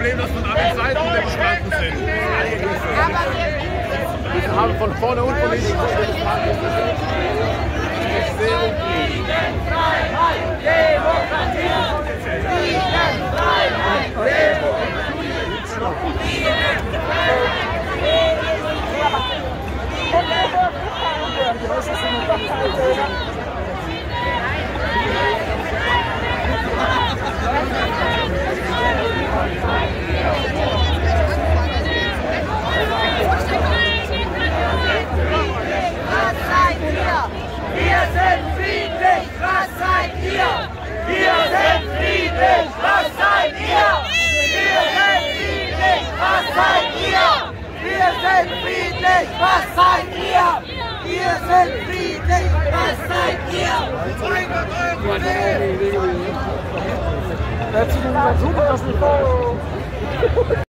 Problem, dass von allen Seiten Demonstranten sind. Wir haben von vorne und von hinten Demonstranten. Freiheit, Demokratie! Freiheit, Was seid ihr? Wir sind friedlich, was seid ihr? 200 Euro Herzlichen Dank, super, dass